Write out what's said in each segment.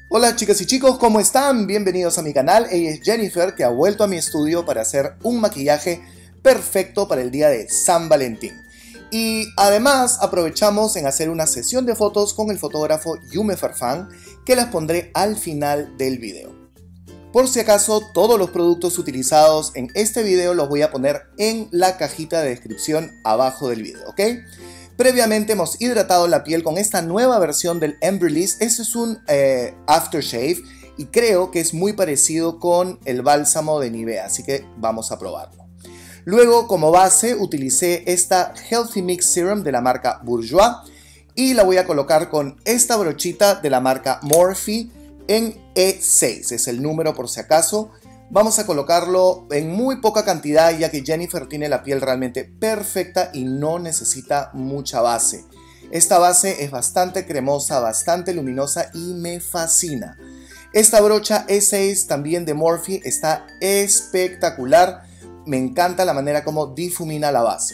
Hola chicas y chicos, ¿cómo están? Bienvenidos a mi canal. Ella es Jennifer, que ha vuelto a mi estudio para hacer un maquillaje perfecto para el día de San Valentín. Y además aprovechamos en hacer una sesión de fotos con el fotógrafo Yume Farfán, que las pondré al final del video. Por si acaso, todos los productos utilizados en este video los voy a poner en la cajita de descripción abajo del video, ¿ok? Previamente hemos hidratado la piel con esta nueva versión del Embryolisse. Este es un aftershave y creo que es muy parecido con el bálsamo de Nivea, así que vamos a probarlo. Luego, como base, utilicé esta Healthy Mix Serum de la marca Bourjois y la voy a colocar con esta brochita de la marca Morphe en E6, es el número por si acaso. Vamos a colocarlo en muy poca cantidad, ya que Jennifer tiene la piel realmente perfecta y no necesita mucha base. Esta base es bastante cremosa, bastante luminosa y me fascina. Esta brocha E6 también de Morphe está espectacular. Me encanta la manera como difumina la base.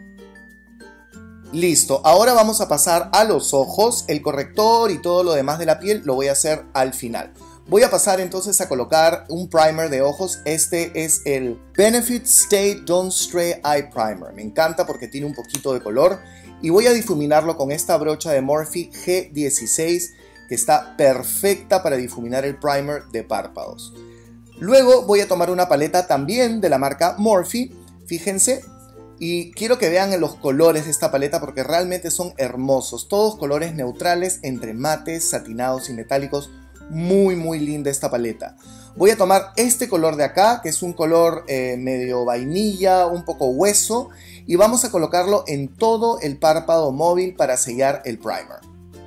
Listo, ahora vamos a pasar a los ojos. El corrector y todo lo demás de la piel lo voy a hacer al final. Voy a pasar entonces a colocar un primer de ojos. Este es el Benefit Stay Don't Stray Eye Primer. Me encanta porque tiene un poquito de color. Y voy a difuminarlo con esta brocha de Morphe G16, que está perfecta para difuminar el primer de párpados. Luego voy a tomar una paleta también de la marca Morphe, fíjense. Y quiero que vean los colores de esta paleta porque realmente son hermosos. Todos colores neutrales entre mates, satinados y metálicos. Muy linda esta paleta. Voy a tomar este color de acá, que es un color medio vainilla, un poco hueso, y vamos a colocarlo en todo el párpado móvil para sellar el primer.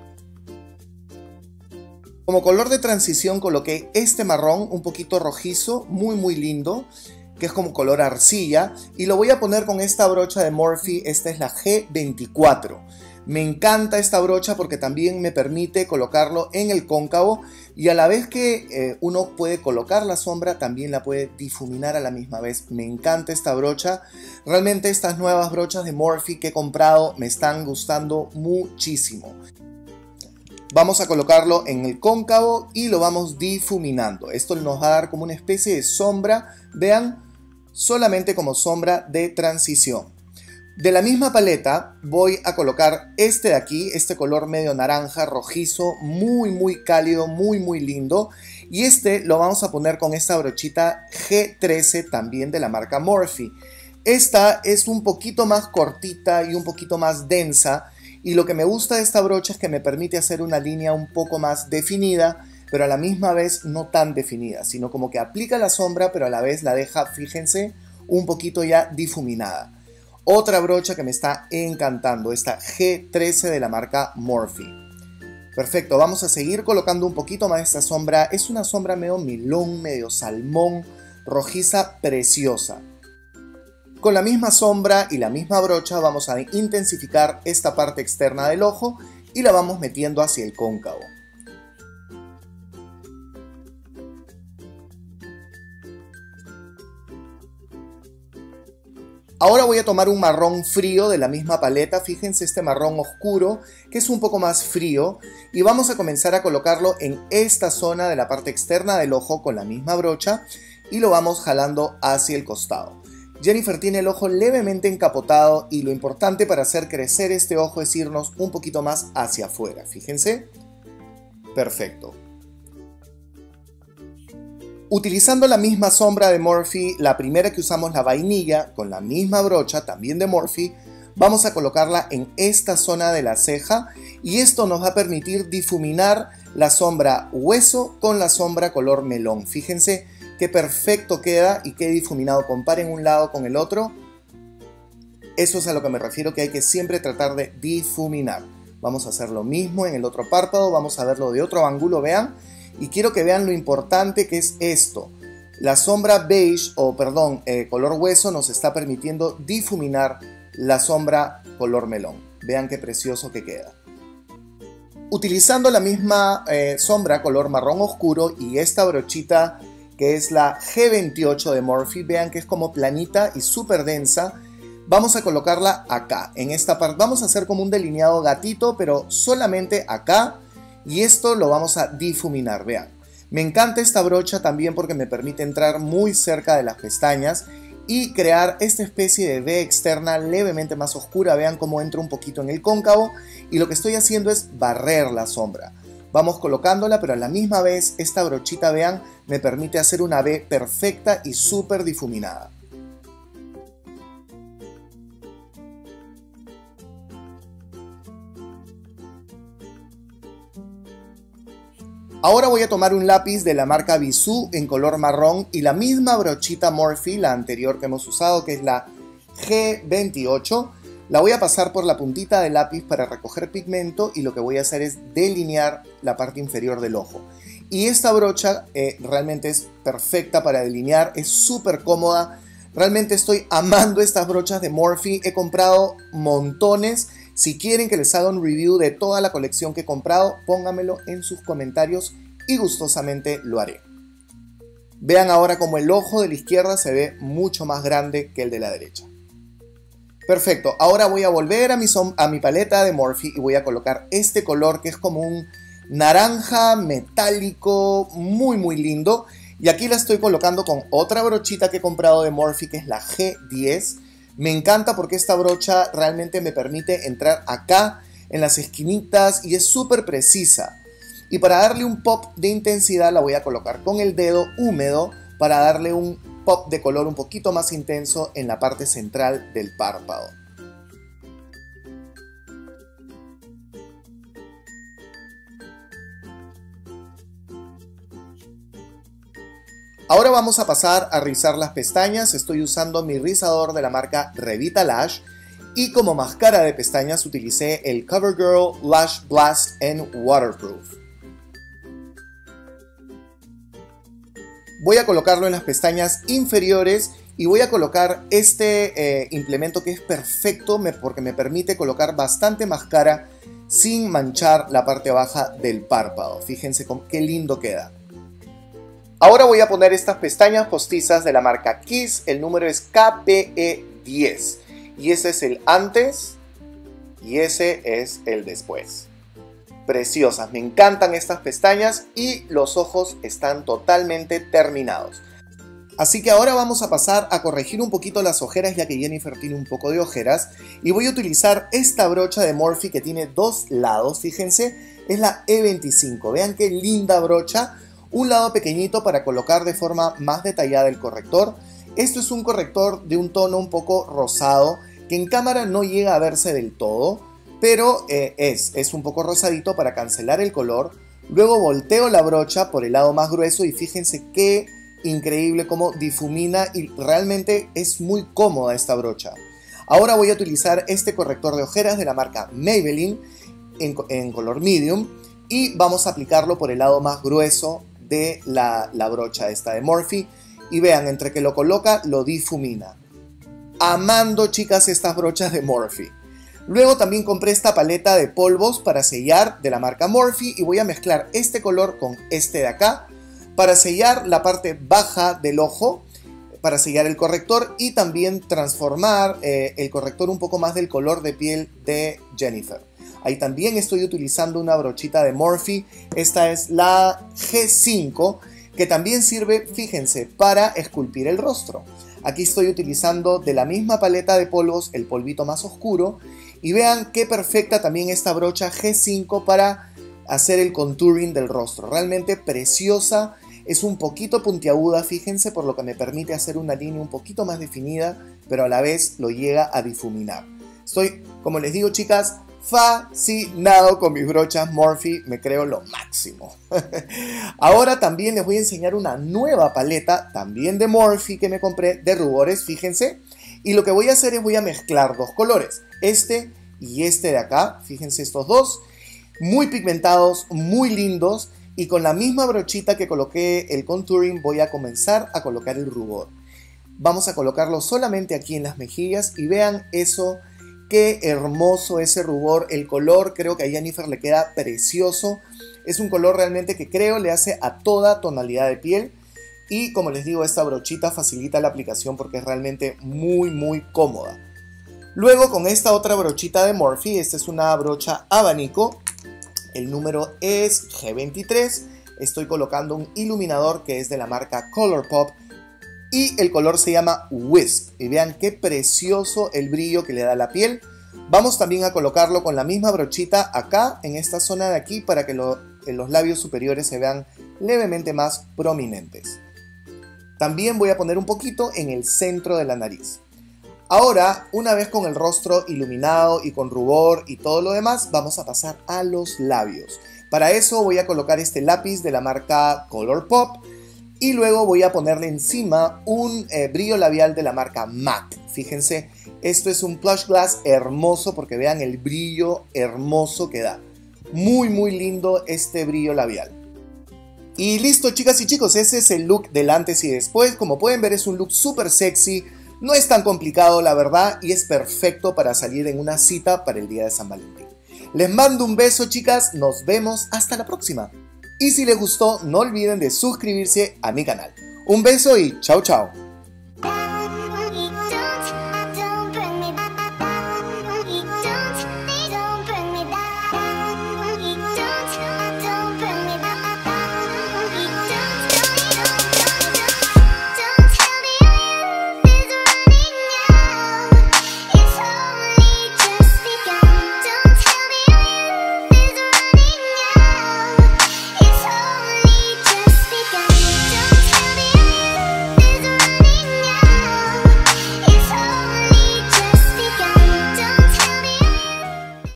Como color de transición coloqué este marrón un poquito rojizo, muy lindo, que es como color arcilla, y lo voy a poner con esta brocha de Morphe. Esta es la G24. Me encanta esta brocha porque también me permite colocarlo en el cóncavo y a la vez que uno puede colocar la sombra, también la puede difuminar a la misma vez. Me encanta esta brocha. Realmente estas nuevas brochas de Morphe que he comprado me están gustando muchísimo. Vamos a colocarlo en el cóncavo y lo vamos difuminando. Esto nos va a dar como una especie de sombra, vean, solamente como sombra de transición. De la misma paleta voy a colocar este de aquí, este color medio naranja, rojizo, muy cálido, muy lindo. Y este lo vamos a poner con esta brochita G13 también de la marca Morphe. Esta es un poquito más cortita y un poquito más densa. Y lo que me gusta de esta brocha es que me permite hacer una línea un poco más definida, pero a la misma vez no tan definida, sino como que aplica la sombra, pero a la vez la deja, fíjense, un poquito ya difuminada. Otra brocha que me está encantando, esta G13 de la marca Morphe. Perfecto, vamos a seguir colocando un poquito más de esta sombra. Es una sombra medio milón, medio salmón, rojiza, preciosa. Con la misma sombra y la misma brocha vamos a intensificar esta parte externa del ojo y la vamos metiendo hacia el cóncavo. Ahora voy a tomar un marrón frío de la misma paleta, fíjense este marrón oscuro que es un poco más frío y vamos a comenzar a colocarlo en esta zona de la parte externa del ojo con la misma brocha y lo vamos jalando hacia el costado. Jennifer tiene el ojo levemente encapotado y lo importante para hacer crecer este ojo es irnos un poquito más hacia afuera, fíjense. Perfecto. Utilizando la misma sombra de Morphe, la primera que usamos, la vainilla, con la misma brocha también de Morphe, vamos a colocarla en esta zona de la ceja y esto nos va a permitir difuminar la sombra hueso con la sombra color melón. Fíjense qué perfecto queda y qué difuminado. Comparen un lado con el otro. Eso es a lo que me refiero, que hay que siempre tratar de difuminar. Vamos a hacer lo mismo en el otro párpado, vamos a verlo de otro ángulo, vean. Y quiero que vean lo importante que es esto. La sombra beige, o perdón, color hueso nos está permitiendo difuminar la sombra color melón. Vean qué precioso que queda. Utilizando la misma sombra color marrón oscuro y esta brochita que es la G28 de Morphe, vean que es como planita y súper densa. Vamos a colocarla acá, en esta parte. Vamos a hacer como un delineado gatito, pero solamente acá. y esto lo vamos a difuminar, vean. Me encanta esta brocha también porque me permite entrar muy cerca de las pestañas y crear esta especie de V externa levemente más oscura. Vean cómo entro un poquito en el cóncavo y lo que estoy haciendo es barrer la sombra. Vamos colocándola, pero a la misma vez esta brochita, vean, me permite hacer una V perfecta y súper difuminada. Ahora voy a tomar un lápiz de la marca Bisú en color marrón y la misma brochita Morphe, la anterior que hemos usado, que es la G28. La voy a pasar por la puntita del lápiz para recoger pigmento y lo que voy a hacer es delinear la parte inferior del ojo. Y esta brocha realmente es perfecta para delinear, es súper cómoda. Realmente estoy amando estas brochas de Morphe, he comprado montones. Si quieren que les haga un review de toda la colección que he comprado, pónganmelo en sus comentarios y gustosamente lo haré. Vean ahora como el ojo de la izquierda se ve mucho más grande que el de la derecha. Perfecto, ahora voy a volver a mi paleta de Morphe y voy a colocar este color que es como un naranja metálico muy lindo. Y aquí la estoy colocando con otra brochita que he comprado de Morphe, que es la G10. Me encanta porque esta brocha realmente me permite entrar acá en las esquinitas y es súper precisa. Y para darle un pop de intensidad la voy a colocar con el dedo húmedo para darle un pop de color un poquito más intenso en la parte central del párpado. Ahora vamos a pasar a rizar las pestañas. Estoy usando mi rizador de la marca Revita Lash y como máscara de pestañas utilicé el CoverGirl Lash Blast en Waterproof. Voy a colocarlo en las pestañas inferiores y voy a colocar este implemento que es perfecto porque me permite colocar bastante máscara sin manchar la parte baja del párpado. Fíjense qué lindo queda. Ahora voy a poner estas pestañas postizas de la marca Kiss, el número es KPE10 y ese es el antes y ese es el después. Preciosas, me encantan estas pestañas y los ojos están totalmente terminados. Así que ahora vamos a pasar a corregir un poquito las ojeras, ya que Jennifer tiene un poco de ojeras, y voy a utilizar esta brocha de Morphe que tiene dos lados, fíjense, es la E25, vean qué linda brocha. Un lado pequeñito para colocar de forma más detallada el corrector. Esto es un corrector de un tono un poco rosado que en cámara no llega a verse del todo, pero es un poco rosadito para cancelar el color. Luego volteo la brocha por el lado más grueso y fíjense qué increíble cómo difumina y realmente es muy cómoda esta brocha. Ahora voy a utilizar este corrector de ojeras de la marca Maybelline en color medium y vamos a aplicarlo por el lado más grueso de la brocha esta de Morphe y vean, entre que lo coloca lo difumina. Amando, chicas, estas brochas de Morphe. Luego también compré esta paleta de polvos para sellar de la marca Morphe y voy a mezclar este color con este de acá para sellar la parte baja del ojo, para sellar el corrector y también transformar el corrector un poco más del color de piel de Jennifer. Ahí también estoy utilizando una brochita de Morphe. Esta es la G5, que también sirve, fíjense, para esculpir el rostro. Aquí estoy utilizando de la misma paleta de polvos el polvito más oscuro. Y vean qué perfecta también esta brocha G5 para hacer el contouring del rostro. Realmente preciosa. Es un poquito puntiaguda, fíjense, por lo que me permite hacer una línea un poquito más definida, pero a la vez lo llega a difuminar. Estoy, como les digo, chicas, fascinado con mis brochas Morphe, me creo lo máximo. Ahora también les voy a enseñar una nueva paleta, también de Morphe, que me compré de rubores, fíjense. Y lo que voy a hacer es voy a mezclar dos colores, este y este de acá, fíjense estos dos, muy pigmentados, muy lindos. Y con la misma brochita que coloqué el contouring voy a comenzar a colocar el rubor. Vamos a colocarlo solamente aquí en las mejillas y vean eso. Qué hermoso ese rubor, el color creo que a Jennifer le queda precioso. Es un color realmente que creo le hace a toda tonalidad de piel. Y como les digo, esta brochita facilita la aplicación porque es realmente muy cómoda. Luego con esta otra brochita de Morphe, esta es una brocha abanico. El número es G23. Estoy colocando un iluminador que es de la marca Colourpop y el color se llama Wisp. Y vean qué precioso el brillo que le da a la piel. Vamos también a colocarlo con la misma brochita acá, en esta zona de aquí, para que los labios superiores se vean levemente más prominentes. También voy a poner un poquito en el centro de la nariz. Ahora, una vez con el rostro iluminado y con rubor y todo lo demás, vamos a pasar a los labios. Para eso voy a colocar este lápiz de la marca Colourpop y luego voy a ponerle encima un brillo labial de la marca MAC. Fíjense, esto es un Plush Glass hermoso porque vean el brillo hermoso que da. Muy muy lindo este brillo labial. Y listo, chicas y chicos, ese es el look del antes y después. Como pueden ver, es un look súper sexy. No es tan complicado, la verdad, y es perfecto para salir en una cita para el día de San Valentín. Les mando un beso, chicas. Nos vemos hasta la próxima. Y si les gustó, no olviden de suscribirse a mi canal. Un beso y chao, chao.